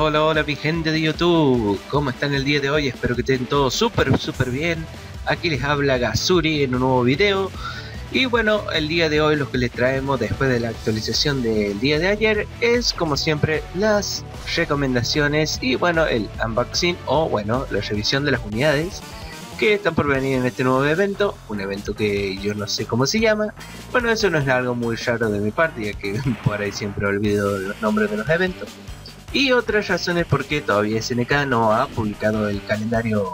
Hola, hola mi gente de YouTube, ¿cómo están el día de hoy? Espero que estén todos súper bien. Aquí les habla Gazuri en un nuevo video. Y bueno, el día de hoy lo que les traemos después de la actualización del día de ayer es, como siempre, las recomendaciones y bueno, el unboxing o bueno, la revisión de las unidades que están por venir en este nuevo evento, un evento que yo no sé cómo se llama. Bueno, eso no es algo muy raro de mi parte, ya que por ahí siempre olvido los nombres de los eventos. Y otras razones por qué todavía SNK no ha publicado el calendario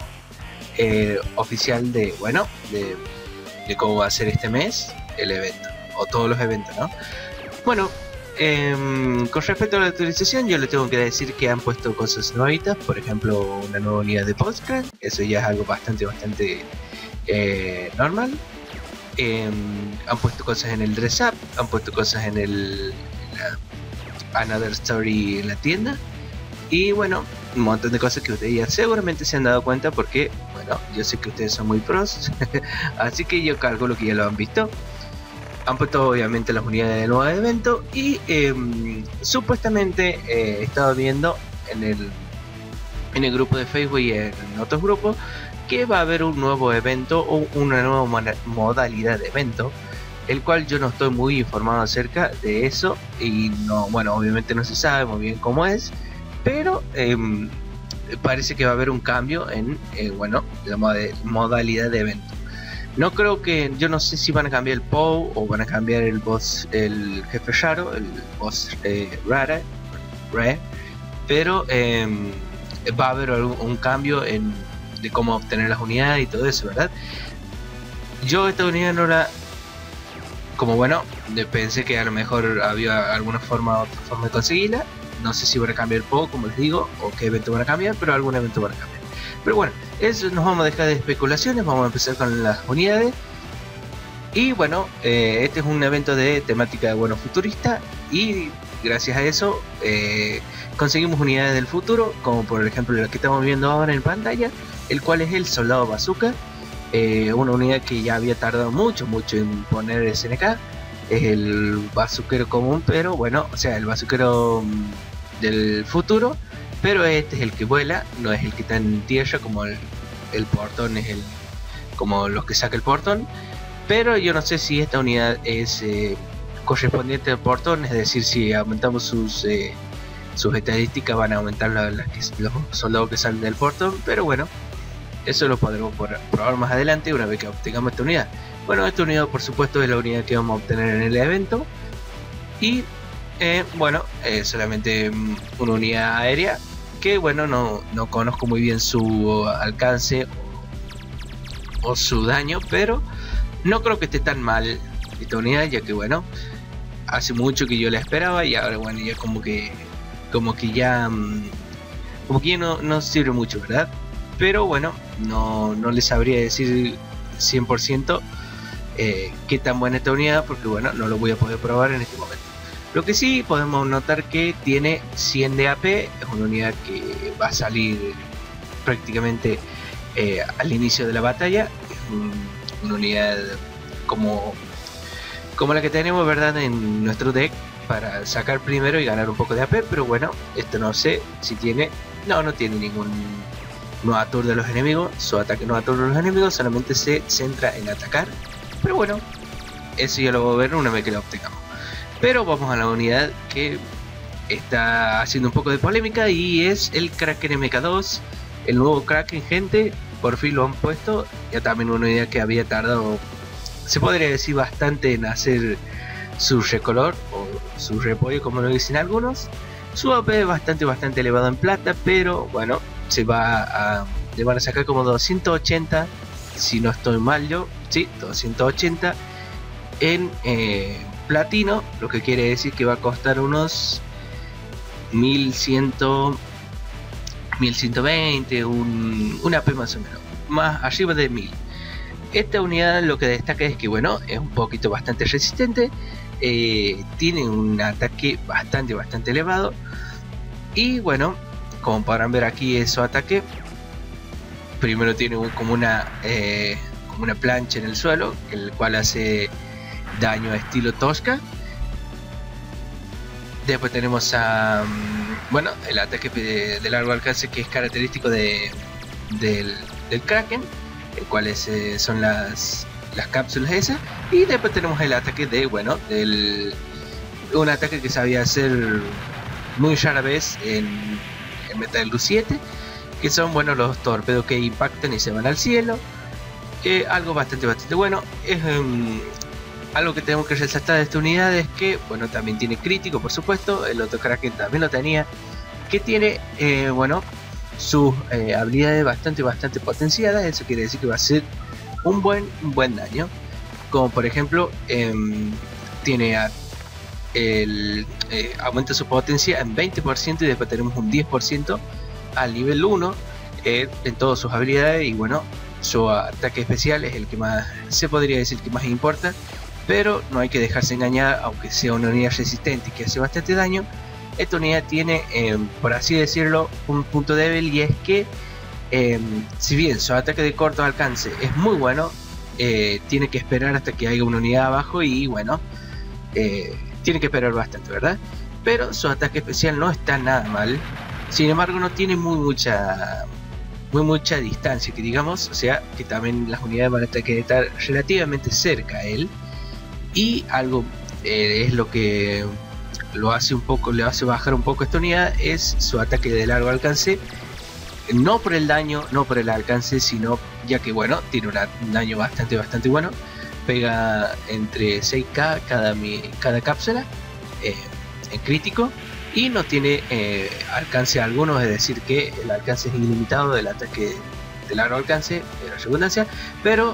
oficial de, bueno, de cómo va a ser este mes el evento, o todos los eventos, ¿no? Bueno, con respecto a la actualización, yo le tengo que decir que han puesto cosas nuevitas, por ejemplo, una nueva unidad de Postcard, eso ya es algo bastante normal. Han puesto cosas en el Dress Up, han puesto cosas en el Another Story en la tienda, y bueno, un montón de cosas que ustedes ya seguramente se han dado cuenta porque, bueno, yo sé que ustedes son muy pros, así que yo calculo que ya lo han visto. Han puesto obviamente las unidades del nuevo evento y supuestamente he estado viendo en el grupo de Facebook y en otros grupos que va a haber un nuevo evento o una nueva modalidad de evento, el cual yo no estoy muy informado acerca de eso y no, bueno, obviamente no se sabe muy bien cómo es, pero parece que va a haber un cambio en bueno, la modalidad de evento. No creo que, yo no sé si van a cambiar el POW o van a cambiar el boss, el jefe raro, el boss rare, pero va a haber un cambio de cómo obtener las unidades y todo eso, ¿verdad? Yo esta unidad no la, como bueno, pensé que a lo mejor había alguna otra forma de conseguirla. No sé si van a cambiar el POW, como les digo, o qué evento van a cambiar, pero algún evento van a cambiar. Pero bueno, eso nos vamos a dejar de especulaciones, vamos a empezar con las unidades. Y bueno, este es un evento de temática de bueno futurista y gracias a eso conseguimos unidades del futuro, como por ejemplo la que estamos viendo ahora en pantalla, el cual es el Soldado Bazooka, una unidad que ya había tardado mucho en poner SNK. Es el bazuquero común, pero bueno, o sea, el bazuquero del futuro, pero este es el que vuela, no es el que está en tierra como el portón es como los que saca el portón. Pero yo no sé si esta unidad es correspondiente al portón, es decir, si aumentamos sus estadísticas van a aumentar los soldados que salen del portón, pero bueno, eso lo podremos probar más adelante una vez que obtengamos esta unidad. Bueno, esta unidad por supuesto es la unidad que vamos a obtener en el evento y bueno, solamente una unidad aérea que bueno, no conozco muy bien su alcance o su daño, pero no creo que esté tan mal esta unidad, ya que bueno, hace mucho que yo la esperaba y ahora bueno, ya como que ya no sirve mucho, ¿verdad? Pero bueno, no les sabría decir 100% qué tan buena esta unidad, porque bueno, no lo voy a poder probar en este momento. Lo que sí podemos notar que tiene 100 de AP, es una unidad que va a salir prácticamente al inicio de la batalla. Es una unidad como la que tenemos, ¿verdad?, en nuestro deck para sacar primero y ganar un poco de AP, pero bueno, esto no sé si tiene, no tiene ningún no aturde a los enemigos, su ataque no aturde a los enemigos, solamente se centra en atacar, pero bueno, eso ya lo voy a ver una vez que lo obtengamos. Pero vamos a la unidad que está haciendo un poco de polémica y es el Kraken MK2, el nuevo Kraken, gente, por fin lo han puesto. Ya también una unidad que había tardado, se podría decir, bastante en hacer su recolor o su repollo, como lo dicen algunos. Su AP es bastante elevado en plata, pero bueno, le van a sacar como 280, si no estoy mal yo, sí, 280 en platino, lo que quiere decir que va a costar unos 1100, 1120, un AP más o menos, más arriba de 1000. Esta unidad lo que destaca es que bueno, es un poquito bastante resistente, tiene un ataque bastante elevado y bueno, como podrán ver aquí es su ataque. Primero tiene como una plancha en el suelo, el cual hace daño a estilo Tosca. Después tenemos a bueno, el ataque de largo alcance que es característico del Kraken, el cual son las cápsulas esas. Y después tenemos el ataque un ataque que sabía hacer muy rara vez en Metal Gear 7, que son los torpedos que impactan y se van al cielo. Algo bastante bueno. Es algo que tenemos que resaltar de esta unidad es que también tiene crítico, por supuesto. El otro Kraken también lo tenía, que tiene sus habilidades bastante potenciadas. Eso quiere decir que va a ser un buen daño, como por ejemplo tiene aumenta su potencia en 20% y después tenemos un 10% al nivel 1 en todas sus habilidades. Y su ataque especial es el que más, se podría decir que más importa, pero no hay que dejarse engañar. Aunque sea una unidad resistente y que hace bastante daño, esta unidad tiene, por así decirlo, un punto débil, y es que si bien su ataque de corto alcance es muy bueno, tiene que esperar hasta que haya una unidad abajo y tiene que esperar bastante, ¿verdad? Pero su ataque especial no está nada mal. Sin embargo, no tiene muy mucha distancia, que digamos. O sea, que también las unidades van a tener que estar relativamente cerca a él. Y algo es lo que le hace bajar un poco esta unidad, es su ataque de largo alcance. No por el daño, no por el alcance, sino ya que tiene un daño bastante bueno. Pega entre 6k cada cápsula en crítico, y no tiene alcance alguno, es decir que el alcance es ilimitado del ataque de largo alcance, de la redundancia. Pero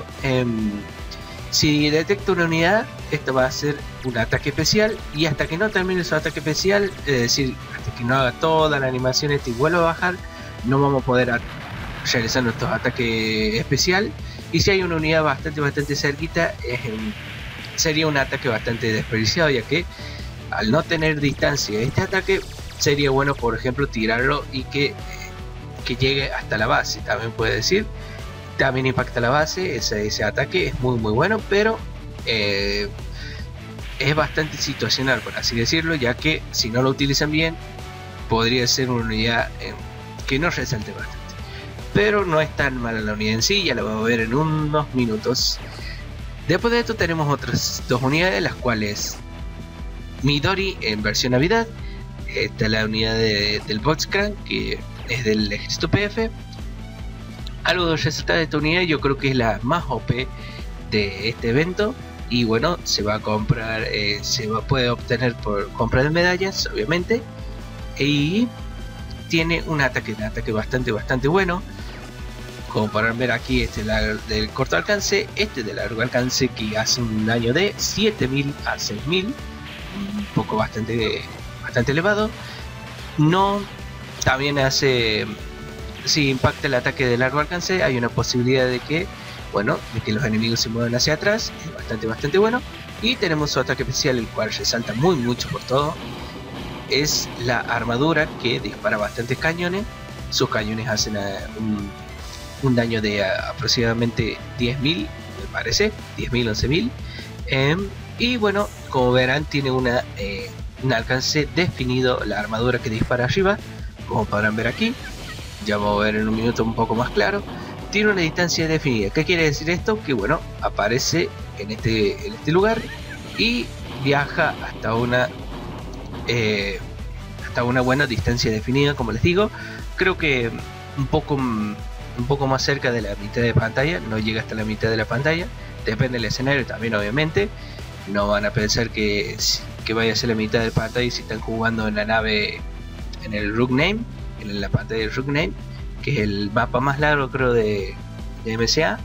si detecta una unidad, esto va a ser un ataque especial, y hasta que no termine su ataque especial, es decir, hasta que no haga toda la animación y vuelva a bajar, no vamos a poder realizar nuestro ataque especial. Y si hay una unidad bastante cerquita, sería un ataque bastante desperdiciado, ya que al no tener distancia este ataque, sería bueno, por ejemplo, tirarlo y que llegue hasta la base. También puede decir, también impacta la base. Ese ataque es muy bueno, pero es bastante situacional, por así decirlo, ya que si no lo utilizan bien, podría ser una unidad que no resalte bastante. Pero no es tan mala la unidad en sí, ya la vamos a ver en unos minutos. Después de esto tenemos otras dos unidades, las cuales Midori en versión Navidad. Esta es la unidad del Botscran, que es del ejército PF. Algo de resaltar de esta unidad, yo creo que es la más OP de este evento. Y se va a comprar, puede obtener por compra de medallas, obviamente. Y tiene un ataque bastante bueno. Como podrán ver aquí, este del corto alcance, este de largo alcance, que hace un daño de 7000 a 6000, un poco bastante elevado. No, también hace, si impacta el ataque de largo alcance, hay una posibilidad de que los enemigos se muevan hacia atrás. Es bastante bueno. Y tenemos su ataque especial, el cual resalta mucho por todo. Es la armadura, que dispara bastantes cañones. Sus cañones hacen un daño de aproximadamente 10.000, me parece, 10.000, 11.000. Y como verán, tiene un alcance definido la armadura que dispara arriba, como podrán ver aquí. Ya vamos a ver en un minuto un poco más claro. Tiene una distancia definida. ¿Qué quiere decir esto? Que aparece en este lugar y viaja hasta una buena distancia definida, como les digo. Creo que un poco más cerca de la mitad de pantalla, no llega hasta la mitad de la pantalla, depende del escenario también, obviamente. No van a pensar que vaya a ser la mitad de pantalla si están jugando en la nave, en el Rogue Name, en la pantalla del Rogue Name, que es el mapa más largo, creo, de MCA.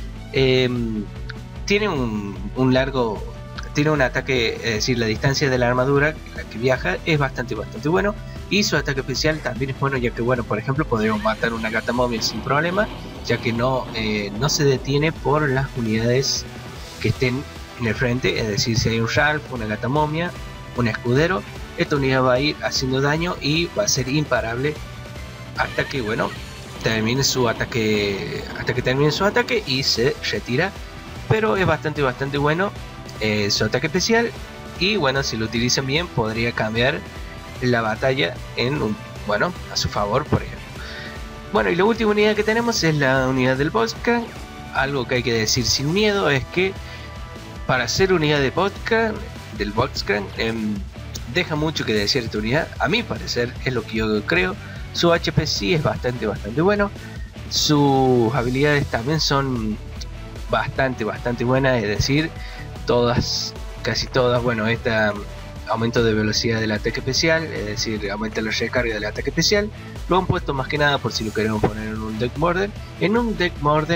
Tiene tiene un ataque, es decir, la distancia de la armadura, la que viaja, es bastante bueno. Y su ataque especial también es bueno, ya que por ejemplo, podemos matar una gata móvil sin problema, ya que no se detiene por las unidades que estén en el frente. Es decir, si hay un Ralph, una gata momia, un escudero, esta unidad va a ir haciendo daño y va a ser imparable hasta que termine su ataque, y se retira. Pero es bastante bueno su ataque especial. Y si lo utilizan bien, podría cambiar la batalla bueno, a su favor, por ejemplo. Bueno, y la última unidad que tenemos es la unidad del Boxcrank. Algo que hay que decir sin miedo es que para ser unidad de del Boxcrank, deja mucho que decir esta unidad. A mi parecer es lo que yo creo. Su HP sí es bastante bueno. Sus habilidades también son bastante buenas, es decir, casi todas, bueno, aumento de velocidad del ataque especial, es decir, aumenta la recarga del ataque especial. Lo han puesto más que nada por si lo queremos poner en un deck Morden. En un deck Morden,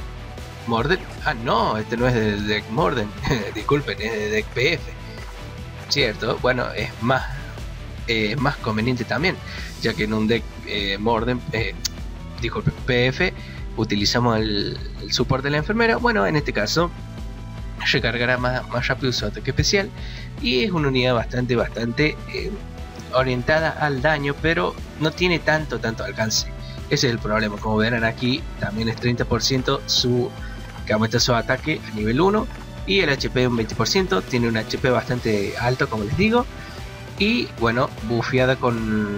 no, este no es de deck Morden, disculpen, es de deck PF, cierto. Bueno, es más conveniente también, ya que en un deck Morden, disculpen, PF, utilizamos el support de la enfermera. Bueno, en este caso recargará más rápido su ataque especial, y es una unidad bastante orientada al daño, pero no tiene tanto alcance. Ese es el problema. Como verán aquí, también es 30% que aumenta su ataque a nivel 1, y el HP un 20%. Tiene un HP bastante alto, como les digo, y bueno, bufeada con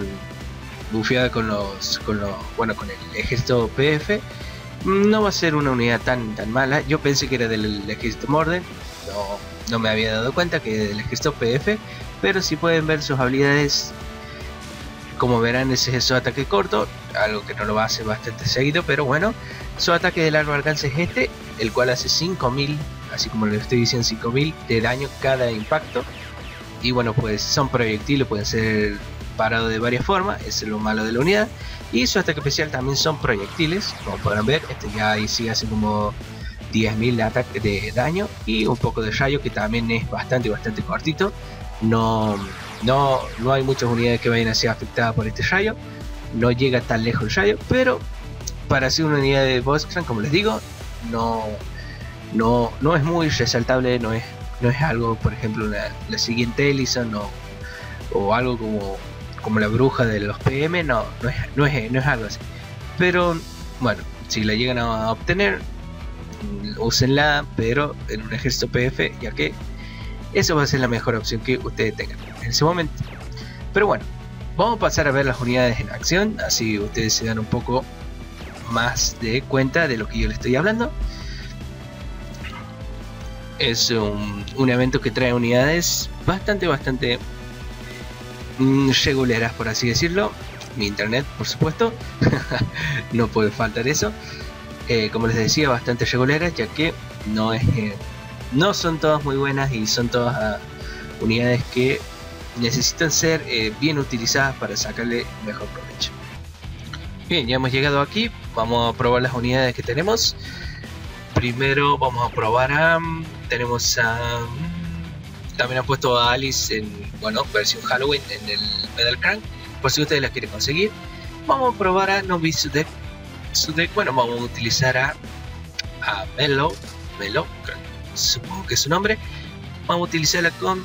el ejército PF. No va a ser una unidad tan mala. Yo pensé que era del ejército Morden, no me había dado cuenta que era del ejército PF, pero si pueden ver sus habilidades, como verán, ese es su ataque corto, algo que no lo hace bastante seguido, pero bueno, su ataque de largo alcance es este, el cual hace 5000, así como le estoy diciendo, 5000 de daño cada impacto. Y bueno, pues son proyectiles, pueden ser parados de varias formas, eso es lo malo de la unidad. Y su ataque especial también son proyectiles, como podrán ver. Este ya ahí sí hace como 10.000 de ataque de daño, y un poco de rayo, que también es bastante cortito. No hay muchas unidades que vayan a ser afectadas por este rayo, no llega tan lejos el rayo, pero para ser una unidad de Boxcrank, como les digo, no es muy resaltable. No es algo, por ejemplo, la siguiente Ellison o algo como la bruja de los PM. No es algo así. Pero bueno, si la llegan a obtener, úsenla, pero en un ejército PF, ya que eso va a ser la mejor opción que ustedes tengan en ese momento. Pero bueno, vamos a pasar a ver las unidades en acción, así ustedes se dan un poco más de cuenta de lo que yo les estoy hablando. Es un evento que trae unidades bastante reguleras, por así decirlo. Mi internet, por supuesto, no puede faltar eso. Como les decía, bastante reguleras, ya que no son todas muy buenas, y son todas unidades que necesitan ser bien utilizadas para sacarle mejor provecho. Bien, ya hemos llegado aquí. Vamos a probar las unidades que tenemos. Primero vamos a probar también han puesto a Alice en, versión Halloween en el Medal Crank, por si ustedes la quieren conseguir. Vamos a probar a Novice su deck. Bueno, vamos a utilizar a Melo, supongo que es su nombre. Vamos a utilizarla con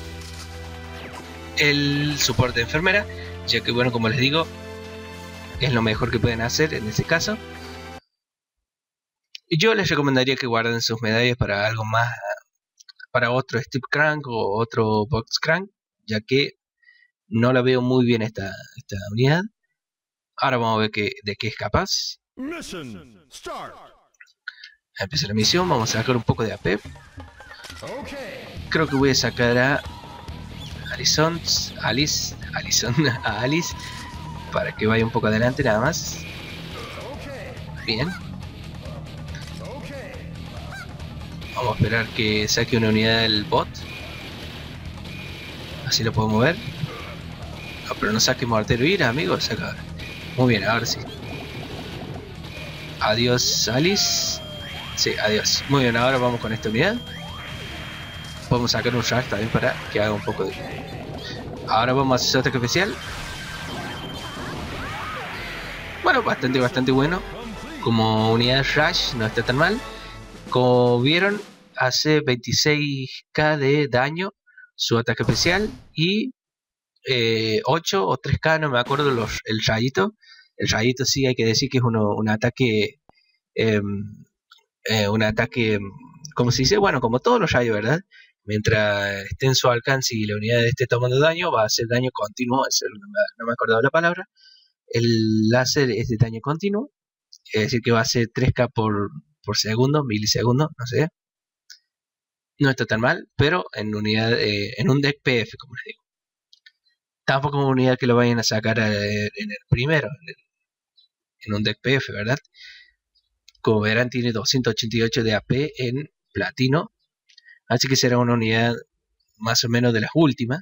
el soporte de enfermera, ya que bueno, como les digo, es lo mejor que pueden hacer en este caso. Y yo les recomendaría que guarden sus medallas para algo más, para otro Steve Crank o otro Box Crank, ya que no la veo muy bien esta unidad. Ahora vamos a ver de qué es capaz. Empieza la misión. Vamos a sacar un poco de AP. Creo que voy a sacar a Alison, para que vaya un poco adelante nada más. Bien. Vamos a esperar que saque una unidad del bot. Así lo podemos ver. No, pero no saque mortero ira, amigos. Saca. Muy bien, ahora sí. Adiós, Alice. Sí, adiós. Muy bien, ahora vamos con esta unidad. Podemos sacar un rush también para que haga un poco de... Ahora vamos a hacer su ataque especial. Bueno, bastante bueno. Como unidad rush no está tan mal. Como vieron, hace 26k de daño su ataque especial, y 8 o 3k, no me acuerdo, el rayito. El rayito sí hay que decir que es un ataque, ¿cómo se dice? Bueno, como todos los rayos, ¿verdad? mientras esté en su alcance y la unidad esté tomando daño, va a hacer daño continuo. No me acordaba la palabra. El láser es de daño continuo, es decir que va a ser 3K por segundo, milisegundos, no sé. No está tan mal, pero en un deck PF, como les digo. Tampoco una unidad que lo vayan a sacar en el primero, en un deck PF, ¿verdad? Como verán, tiene 288 de AP en platino, así que será una unidad más o menos de las últimas,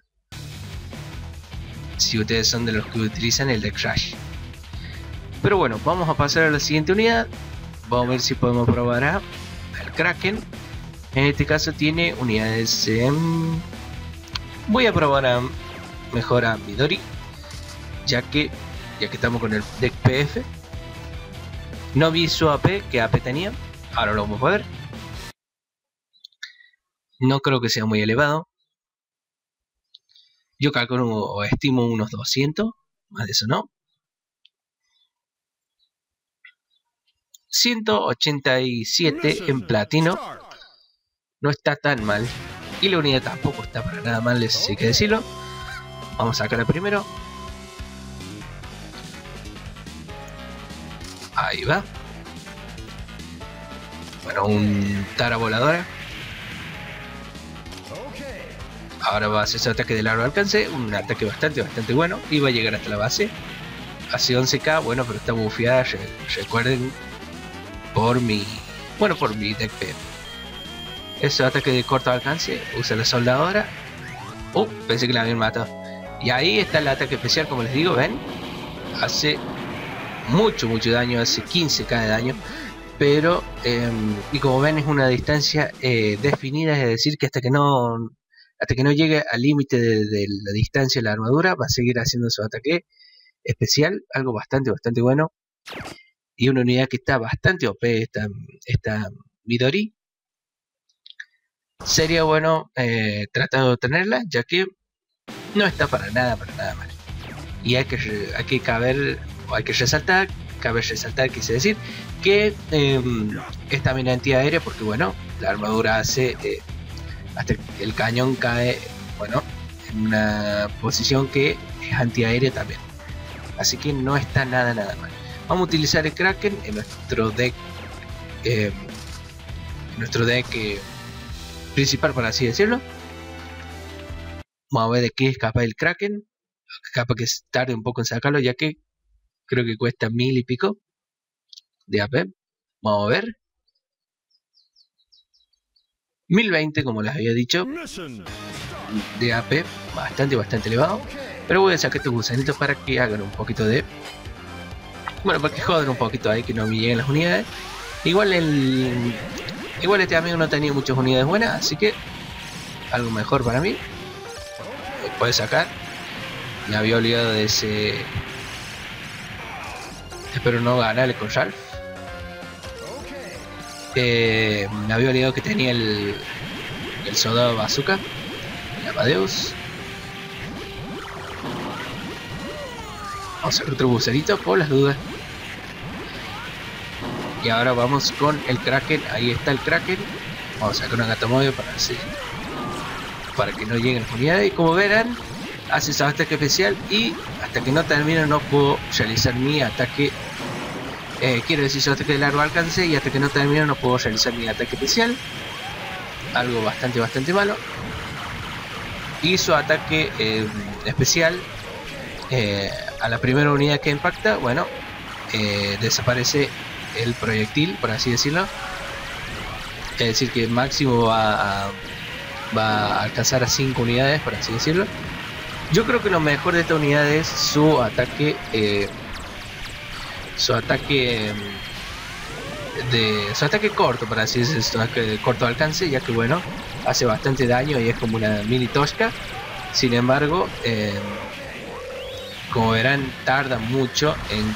si ustedes son de los que utilizan el deck Rush. Pero bueno, vamos a pasar a la siguiente unidad. Vamos a ver si podemos probar al Kraken. En este caso tiene unidades voy a probar mejor a Midori, ya que estamos con el deck PF. No vi su AP, que AP tenía, ahora lo vamos a ver. No creo que sea muy elevado. Yo calculo o estimo unos 200, más de eso no. 187 en platino. No está tan mal. Y la unidad tampoco está para nada mal, eso hay que decirlo. Vamos a sacarla primero. Ahí va. Bueno, un Tara voladora. Ahora va a hacer su ataque de largo alcance. Un ataque bastante bueno. Y va a llegar hasta la base. Hace 11k. Bueno, pero está bufeada. Recuerden. Por mi deck PF. Ese ataque de corto alcance. Usa la soldadora. Pensé que la habían matado. Y ahí está el ataque especial, como les digo, ven. Hace mucho daño, hace 15k de daño. Pero, y como ven, es una distancia definida, es decir, que hasta que no llegue al límite de la distancia de la armadura, va a seguir haciendo su ataque especial, algo bastante bueno. Y una unidad que está bastante OP, esta Midori. Sería bueno tratar de obtenerla, ya que no está para nada mal. Y hay que resaltar, quise decir, que es también antiaérea, porque bueno, la armadura hace hasta que el cañón cae, bueno, en una posición que es antiaérea también. Así que no está nada mal. Vamos a utilizar el Kraken en nuestro deck principal, por así decirlo. Vamos a ver de qué es capaz el Kraken. Capaz que tarde un poco en sacarlo, ya que creo que cuesta 1000 y pico de AP. Vamos a ver. 1020, como les había dicho, de AP, bastante elevado. Pero voy a sacar estos gusanitos para que hagan un poquito de... Bueno, para que joden un poquito ahí, que no me lleguen las unidades. Igual este amigo no tenía muchas unidades buenas, así que algo mejor para mí. Puede sacar. Me había olvidado de ese... Espero no ganarle con Ralph. Me había olvidado que tenía el soldado bazooka, el Amadeus. Vamos a sacar otro bucerito por las dudas. Y ahora vamos con el Kraken. Ahí está el Kraken. Vamos a sacar una gatomobile para que no lleguen las unidades. Y como verán, hace su ataque especial. Y hasta que no termine no puedo realizar mi ataque. Quiero decir, su ataque de largo alcance. Y hasta que no termine no puedo realizar mi ataque especial. Algo bastante malo. Y su ataque especial, a la primera unidad que impacta, bueno, desaparece el proyectil, por así decirlo. Es decir, que máximo va a alcanzar a 5 unidades, por así decirlo. Yo creo que lo mejor de esta unidad es su ataque corto, para así decirlo, su ataque de corto alcance, ya que bueno, hace bastante daño y es como una mini Tosca. Sin embargo, como verán, tarda mucho en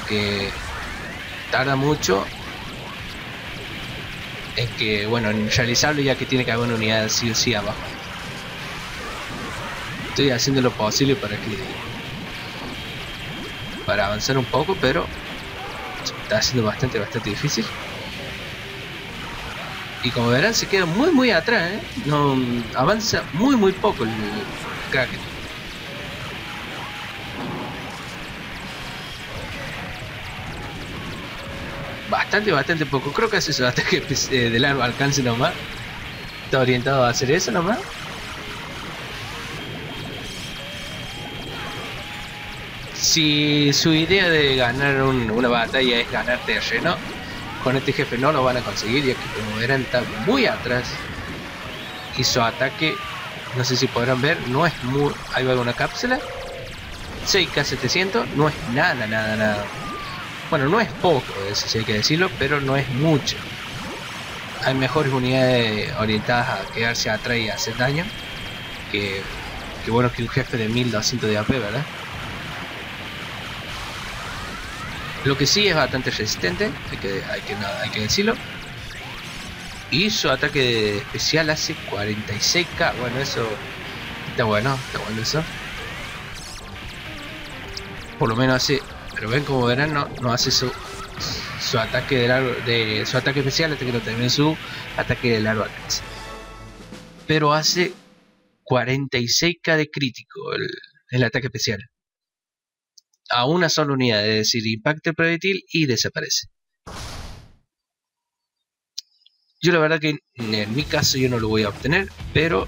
bueno, en realizarlo, ya que tiene que haber una unidad sí o sí abajo. Estoy haciendo lo posible para avanzar un poco, pero está siendo bastante difícil. Y como verán se queda muy atrás, ¿eh? No avanza muy poco el Kraken. Bastante poco. Creo que hace su ataque de largo alcance nomás. Está orientado a hacer eso nomás. Si su idea de ganar una batalla es ganar terreno, con este jefe no lo van a conseguir, ya que como verán está muy atrás. Y su ataque, no sé si podrán ver, no es muy... Ahí va una cápsula. 6K700, no es nada. Bueno, no es poco, eso sí hay que decirlo, pero no es mucho. Hay mejores unidades orientadas a quedarse atrás y hacer daño que bueno, que un jefe de 1200 de AP, ¿verdad? Lo que sí es bastante resistente, hay que decirlo. Y su ataque especial hace 46K. Bueno, eso está bueno eso. Por lo menos hace, pero ven como verán, no hace su ataque de largo, su ataque especial hasta que no termine su ataque de largo alcance. Pero hace 46K de crítico el ataque especial. A una sola unidad, es decir, impacta el proyectil y desaparece. Yo la verdad que en mi caso yo no lo voy a obtener, pero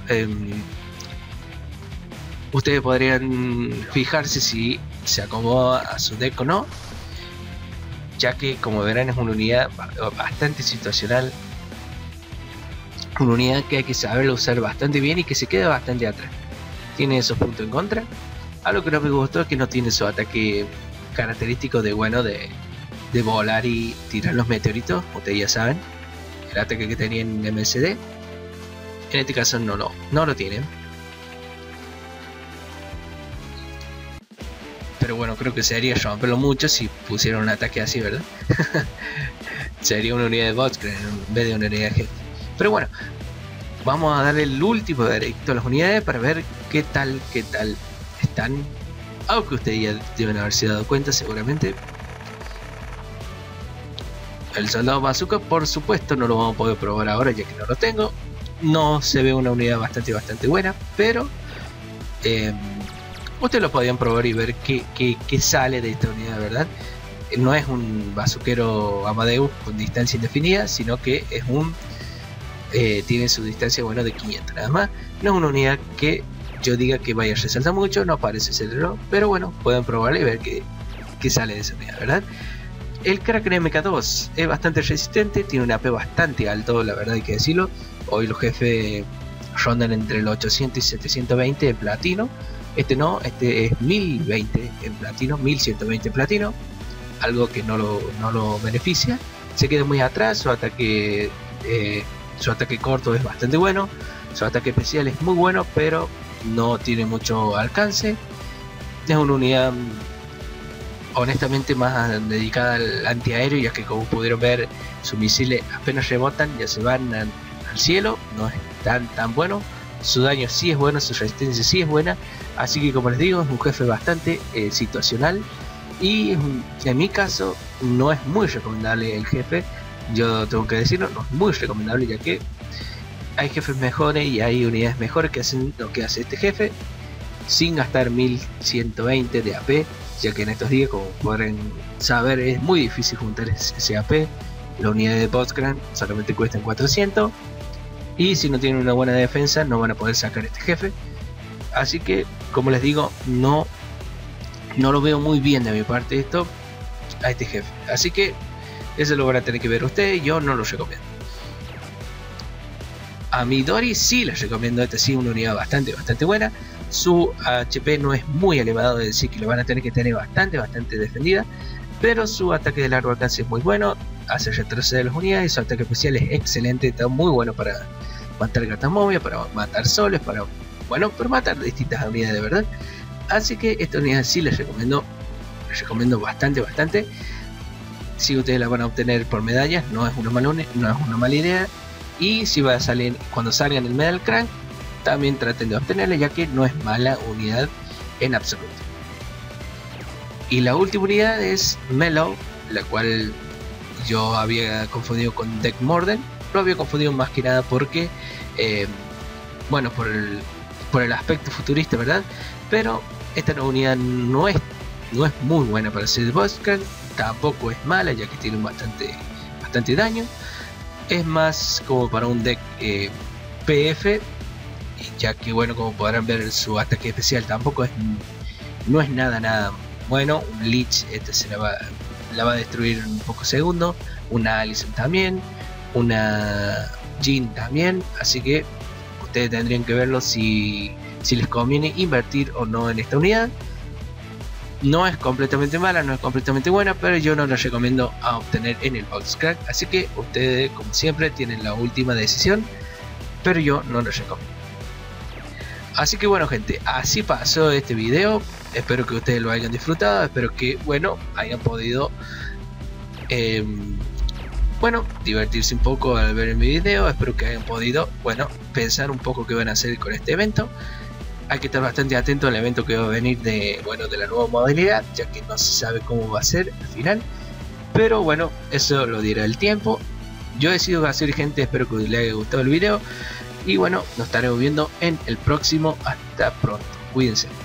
ustedes podrían fijarse si se acomoda a su deck o no, ya que como verán es una unidad bastante situacional, una unidad que hay que saberla usar bastante bien y que se queda bastante atrás. Tiene esos puntos en contra. Algo que no me gustó es que no tiene su ataque característico de volar y tirar los meteoritos, ustedes ya saben, el ataque que tenía en MSD. En este caso no lo tienen. Pero bueno, creo que sería romperlo mucho si pusieran un ataque así, ¿verdad? Sería una unidad de Botscran en vez de una unidad de jefe. Pero bueno, vamos a darle el último veredicto a las unidades para ver qué tal están. Aunque ustedes ya deben haberse dado cuenta seguramente. El soldado bazooka, por supuesto, no lo vamos a poder probar ahora ya que no lo tengo. No se ve una unidad bastante buena, pero ustedes lo podían probar y ver qué sale de esta unidad, ¿verdad? No es un bazuquero Amadeus con distancia indefinida, sino que es tiene su distancia de 500 nada más. No es una unidad que yo diga que vaya a resaltar mucho, no parece serlo, pero bueno, pueden probarla y ver qué sale de esa unidad, ¿verdad? El Kraken MK2 es bastante resistente, tiene un AP bastante alto, la verdad hay que decirlo. Hoy los jefes rondan entre los 800 y 720 en platino. Este es 1020 en platino, 1120 en platino, algo que no lo beneficia. Se queda muy atrás, su ataque corto es bastante bueno, su ataque especial es muy bueno, pero no tiene mucho alcance. Es una unidad honestamente más dedicada al antiaéreo, ya que como pudieron ver sus misiles apenas rebotan ya se van al cielo, no es tan bueno. Su daño sí es bueno, su resistencia sí es buena, así que como les digo es un jefe bastante situacional y en mi caso no es muy recomendable el jefe. Yo tengo que decirlo, no es muy recomendable, ya que hay jefes mejores y hay unidades mejores que hacen lo que hace este jefe sin gastar 1120 de AP, ya que en estos días, como podrán saber, es muy difícil juntar ese AP. Las unidades de Botscran solamente cuestan 400 y si no tienen una buena defensa no van a poder sacar este jefe. Así que como les digo, no lo veo muy bien de mi parte esto a este jefe, así que eso lo van a tener que ver ustedes, yo no lo recomiendo. A Midori sí les recomiendo, esta sí una unidad bastante buena. Su HP no es muy elevado, es decir que lo van a tener que tener bastante defendida, pero su ataque de largo alcance es muy bueno, hace retroceder las unidades, su ataque especial es excelente, está muy bueno para matar Gatamovia, para matar soles, para matar distintas unidades de verdad. Así que esta unidad sí les recomiendo bastante. Si ustedes la van a obtener por medallas, no es una mala idea. Y si va a salir cuando salgan el Medal Crank, también traten de obtenerla, ya que no es mala unidad en absoluto. Y la última unidad es Mellow, la cual yo había confundido con Deck Morden, lo había confundido más que nada porque, bueno, por el aspecto futurista, ¿verdad? Pero esta nueva unidad no es muy buena para ser de Volkscrank, tampoco es mala ya que tiene bastante daño. Es más como para un deck PF, ya que bueno, como podrán ver, su ataque especial tampoco no es nada bueno. Un Lich la va a destruir en un poco segundo, una Allison también, una Jhin también, así que ustedes tendrían que verlo si les conviene invertir o no en esta unidad. No es completamente mala, no es completamente buena, pero yo no la recomiendo a obtener en el Volkscrank, así que ustedes como siempre tienen la última decisión, pero yo no lo recomiendo. Así que bueno gente, así pasó este video. Espero que ustedes lo hayan disfrutado, espero que bueno hayan podido bueno, divertirse un poco al ver mi video. Espero que hayan podido bueno pensar un poco qué van a hacer con este evento. Hay que estar bastante atento al evento que va a venir de la nueva modalidad, ya que no se sabe cómo va a ser al final, pero bueno, eso lo dirá el tiempo. Yo he sido Gazir, gente, espero que les haya gustado el video y bueno, nos estaremos viendo en el próximo. Hasta pronto, cuídense.